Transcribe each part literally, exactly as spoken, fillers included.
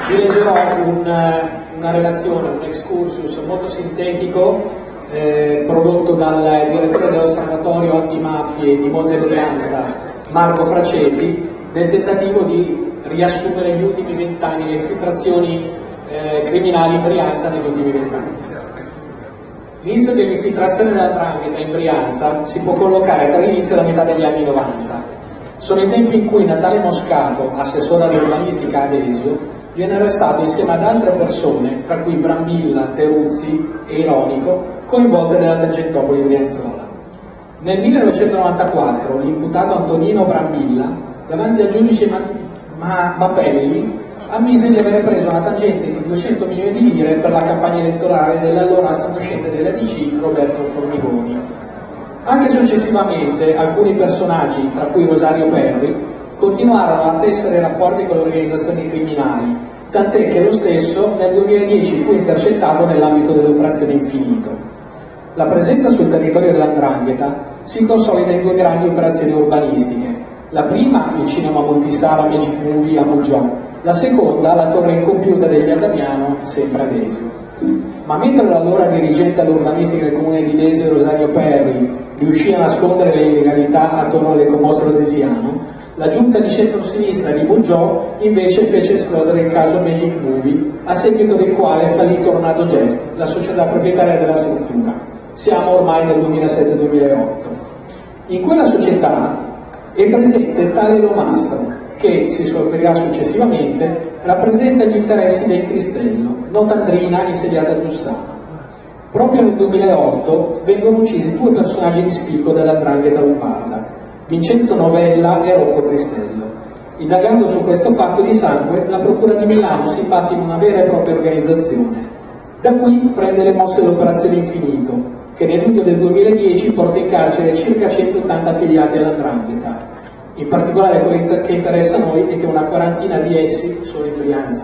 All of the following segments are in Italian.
Vi leggerò un, una relazione, un excursus molto sintetico eh, prodotto dal direttore dell'Osservatorio Antimafie di Monza e Brianza, Marco Fracetti, nel tentativo di riassumere gli ultimi vent'anni, le infiltrazioni eh, criminali in Brianza negli ultimi vent'anni. L'inizio dell'infiltrazione della 'ndrangheta in Brianza si può collocare tra l'inizio e la metà degli anni novanta. Sono i tempi in cui Natale Moscato, assessore all'urbanistica ad Esio, viene arrestato insieme ad altre persone, tra cui Brambilla, Teruzzi e Ironico, coinvolte nella Tangentopoli Brianzola. Nel millenovecentonovantaquattro l'imputato Antonino Brambilla, davanti al giudice Ma- Ma- Mapelli, ammise di avere preso una tangente di duecento milioni di lire per la campagna elettorale dell'allora statunitense della D C Roberto Formigoni. Anche successivamente alcuni personaggi, tra cui Rosario Perri, continuarono a tessere rapporti con le organizzazioni criminali, tant'è che lo stesso nel duemiladieci fu intercettato nell'ambito dell'operazione Infinito. La presenza sul territorio della 'ndrangheta si consolida in due grandi operazioni urbanistiche. La prima, il cinema Montisala Magic Movie a Muggiò, la seconda, la torre incompiuta degli Adamiano, sempre ad Esio. Ma mentre l'allora dirigente all'urbanistica del comune di Desio, Rosario Perri, riuscì a nascondere le illegalità attorno all'ecomostro desiano, la giunta di centro-sinistra di Muggiò invece fece esplodere il caso Magic Movie, a seguito del quale fallì Tornado Gest, la società proprietaria della struttura. Siamo ormai nel duemilasette duemilaotto. In quella società è presente tale Lomastro, che, si scoprirà successivamente, rappresenta gli interessi del Cristello, notandrina insediata a Giussano. Proprio nel duemilaotto vengono uccisi due personaggi di spicco della 'ndrangheta lombarda, Vincenzo Novella e Rocco Cristello. Indagando su questo fatto di sangue, la Procura di Milano si imbatte in una vera e propria organizzazione. Da qui prende le mosse l'operazione Infinito, che nel luglio del duemiladieci porta in carcere circa centottanta affiliati alla 'ndrangheta. In particolare quello che interessa a noi è che una quarantina di essi sono in Brianza.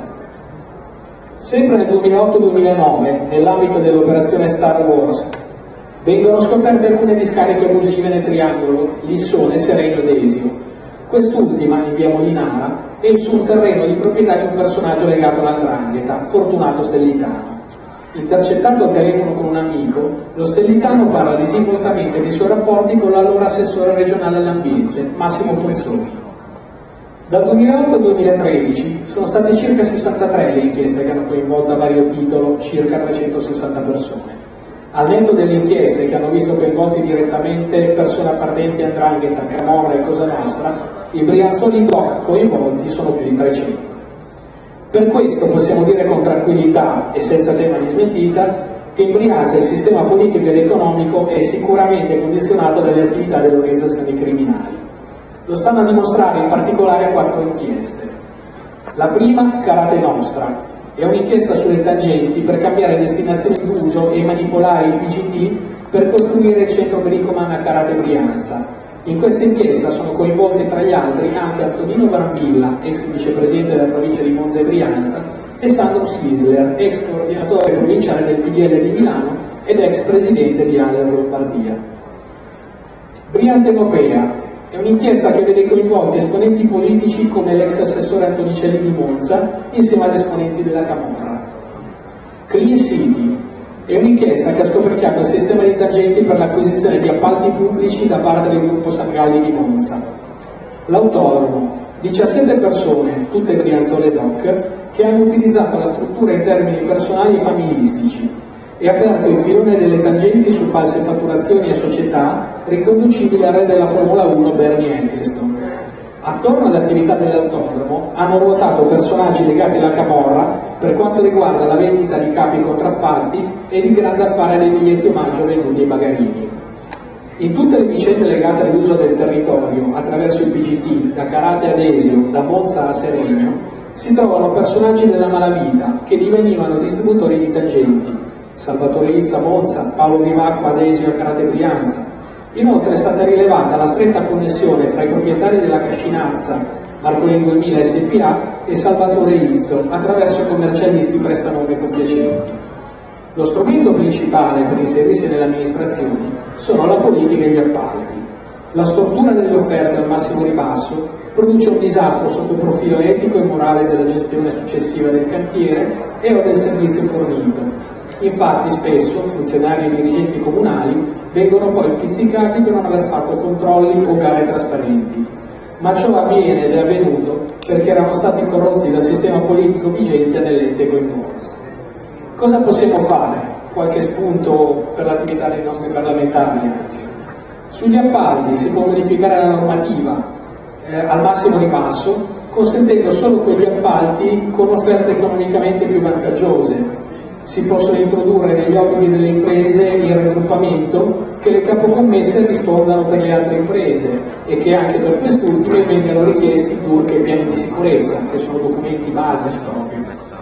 Sempre nel duemilaotto duemilanove, nell'ambito dell'operazione Star Wars, vengono scoperte alcune discariche abusive nel triangolo Lissone, Serenio ed Esio. Quest'ultima, in via Molinara, è sul terreno di proprietà di un personaggio legato alla 'ndrangheta, Fortunato Stellitano. Intercettato al telefono con un amico, lo Stellitano parla disinvoltamente dei suoi rapporti con l'allora assessore regionale all'ambiente, Massimo Ponzoni. Dal duemilaotto al duemilatredici sono state circa sessantatré le inchieste che hanno coinvolto a vario titolo circa trecentosessanta persone. Al netto delle inchieste che hanno visto coinvolti direttamente persone appartenenti a 'ndrangheta, Camorra e Cosa Nostra, i brianzoli doc coinvolti sono più di trecento. Per questo possiamo dire con tranquillità e senza tema di smentita che in Brianza il sistema politico ed economico è sicuramente condizionato dalle attività delle organizzazioni criminali. Lo stanno a dimostrare in particolare quattro inchieste. La prima, Karate Nostra, è un'inchiesta sulle tangenti per cambiare destinazione d'uso e manipolare il P G T per costruire il centro Bricoman a Karate Brianza. In questa inchiesta sono coinvolti tra gli altri anche Antonino Brambilla, ex vicepresidente della provincia di Monza e Brianza, e Sandro Sisler, ex coordinatore provinciale del P D L di Milano ed ex presidente di Aller Lombardia. Briante Europea è un'inchiesta che vede coinvolti esponenti politici come l'ex assessore Antonicelli di Monza insieme ad esponenti della Camorra. Clean City è un'inchiesta che ha scoperchiato il sistema di tangenti per l'acquisizione di appalti pubblici da parte del gruppo Sangalli di Monza. L'autodromo, diciassette persone, tutte brianzole doc, che hanno utilizzato la struttura in termini personali e familistici e aperto il filone delle tangenti su false fatturazioni e società riconducibili al re della Formula uno Bernie Ecclestone. Attorno all'attività dell'autodromo hanno ruotato personaggi legati alla Camorra per quanto riguarda la vendita di capi contraffatti e il grande affare dei biglietti omaggio venduti ai bagarini. In tutte le vicende legate all'uso del territorio attraverso il P G T, da Karate ad Esio, da Monza a Serenio, si trovano personaggi della malavita che divenivano distributori di tangenti. Salvatore Izza a Monza, Paolo Vivacqua ad Esio a Karate Brianza. Inoltre è stata rilevata la stretta connessione fra i proprietari della Cascinazza, Marcolin duemila S P A, e Salvatore Izzo, attraverso i commercialisti prestanome compiacenti. Lo strumento principale per inserirsi nelle amministrazioni sono la politica e gli appalti. La stortura delle offerte al massimo ribasso produce un disastro sotto il profilo etico e morale della gestione successiva del cantiere e o del servizio fornito. Infatti spesso funzionari e dirigenti comunali vengono poi pizzicati per non aver fatto controlli o gare trasparenti. Ma ciò avviene ed è avvenuto perché erano stati corrotti dal sistema politico vigente nell'ente coinvolto. Cosa possiamo fare? Qualche spunto per l'attività dei nostri parlamentari. Sugli appalti si può modificare la normativa eh, al massimo ribasso, consentendo solo quegli appalti con offerte economicamente più vantaggiose. Si possono introdurre negli obblighi delle imprese il raggruppamento che le capocommesse rispondano per le altre imprese e che anche per quest'ultime vengano richiesti D U R C e piani di sicurezza, che sono documenti base proprio.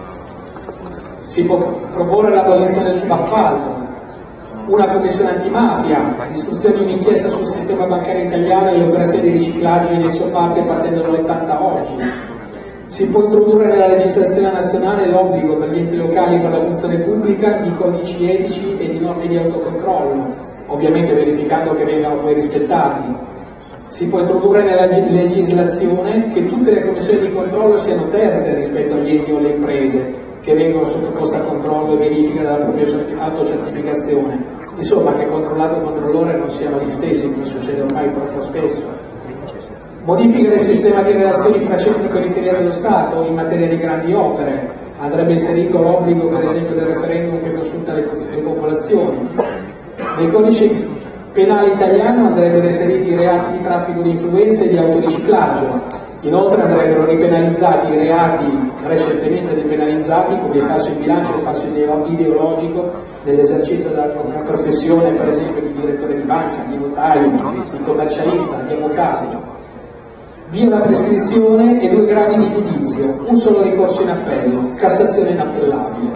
Si può proporre l'abolizione del subappalto, una commissione antimafia, l'istruzione di un'inchiesta sul sistema bancario italiano e le operazioni di riciclaggio in esso fatte partendo dall'ottanta oggi. Si può introdurre nella legislazione nazionale l'obbligo per gli enti locali e per la funzione pubblica di codici etici e di norme di autocontrollo, ovviamente verificando che vengano poi rispettati. Si può introdurre nella legislazione che tutte le commissioni di controllo siano terze rispetto agli enti o alle imprese che vengono sottoposte a controllo e verifica della propria autocertificazione. Insomma, che controllato e controllore non siano gli stessi, come succede ormai troppo spesso. Modifica del sistema di relazioni fra centri periferici dello Stato in materia di grandi opere. Andrebbe inserito l'obbligo, per esempio, del referendum che consulta le, le popolazioni. Nei codici penali italiano andrebbero inseriti i reati di traffico di influenze e di autoriciclaggio. Inoltre andrebbero ripenalizzati i reati recentemente depenalizzati come il falso in bilancio e il falso ideologico nell'esercizio della propria professione, per esempio di direttore di banca, di notaio, di commercialista, di avvocato. Via la prescrizione e due gradi di giudizio, un solo ricorso in appello, Cassazione inappellabile.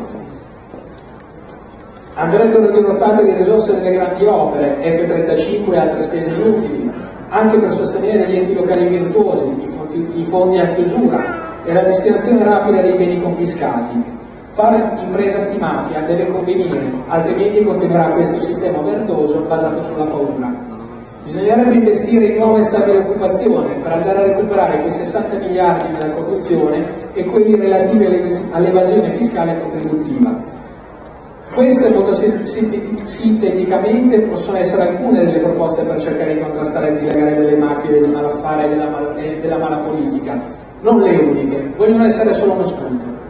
Andrebbero dirottate le risorse delle grandi opere, F trentacinque e altre spese inutili, anche per sostenere gli enti locali virtuosi, i fondi, i fondi a chiusura e la destinazione rapida dei beni confiscati. Fare impresa antimafia deve convenire, altrimenti continuerà questo sistema vertoso basato sulla paura. Bisognerebbe investire in nuova e stabile occupazione per andare a recuperare quei sessanta miliardi della corruzione e quelli relativi all'evasione fiscale e contributiva. Queste molto sinteticamente possono essere alcune delle proposte per cercare di contrastare il dilagare delle mafie, del malaffare e della, mal- e della mala politica, non le uniche, vogliono essere solo uno spunto.